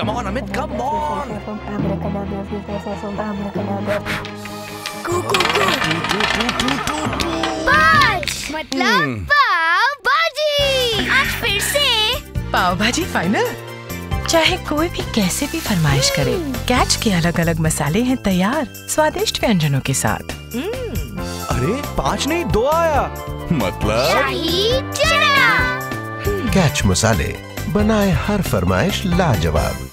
Come on, Amit, come on. मतलब पाव भाजी। आज फिर से पाव भाजी फाइनल। चाहे कोई भी कैसे भी फरमाइश करे, कैच के अलग अलग मसाले हैं तैयार स्वादिष्ट व्यंजनों के साथ। अरे 5 नहीं 2 आया, मतलब शाही चना। कैच मसाले बनाए हर फरमाइश लाजवाब।